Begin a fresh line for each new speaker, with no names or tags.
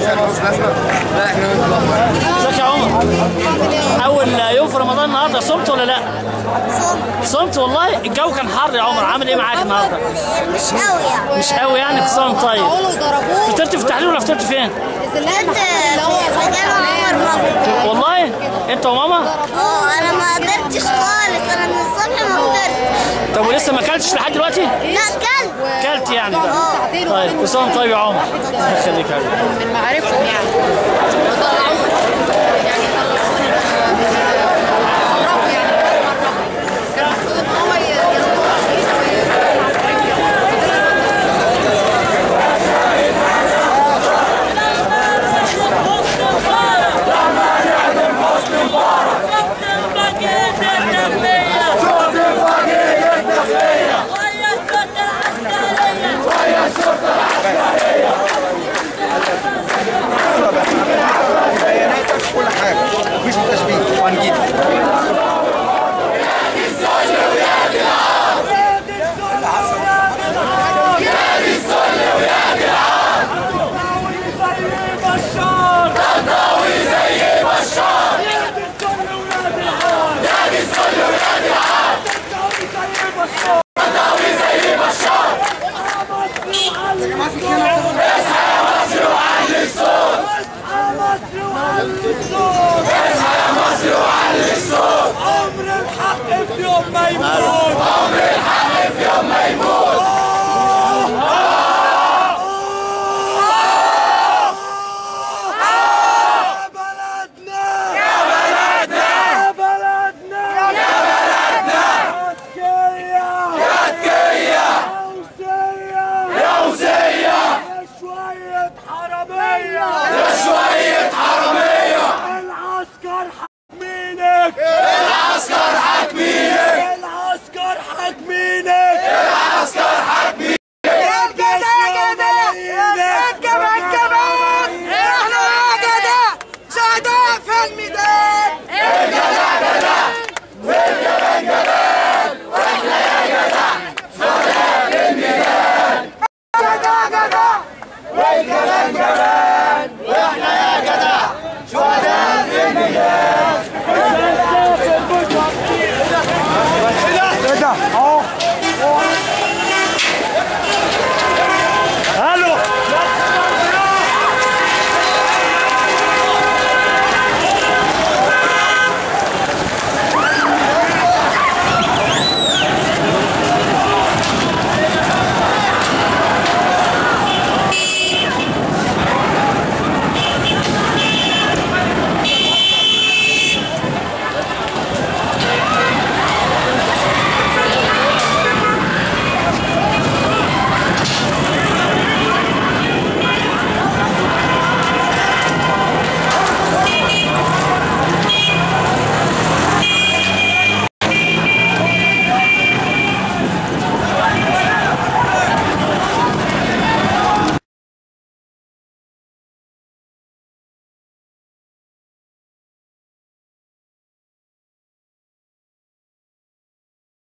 ازيك يا عمر؟ اول يوم في رمضان النهارده، صمت ولا لا؟ صمت والله. الجو كان حر يا عمر، عامل ايه معاك النهارده؟
مش قوي يعني.
مش قوي يعني، خصام. طيب فطرت في التحليل ولا فطرت فين؟
فطرت في جامع عمر ماما.
والله انت وماما؟
انا ما قدرتش خالص، انا من الصبح ما قدرت.
طب ولسه ما اكلتش لحد دلوقتي؟
لا كلت.
كلت يعني بقى. طيب خصام. طيب يا عمر الله يخليك يا حبيبي.
من معارفهم يعني.
بياناتك كل حاجه، مفيش تشبيه وهنجيب.
عمر الحق في يوم ما يموت. عمر الحق في يوم ما يموت. يا بلدنا يا بلدنا يا بلدنا يا بلدنا. يا تكية يا وزية يا شوية حرامية. العسكر حامينك.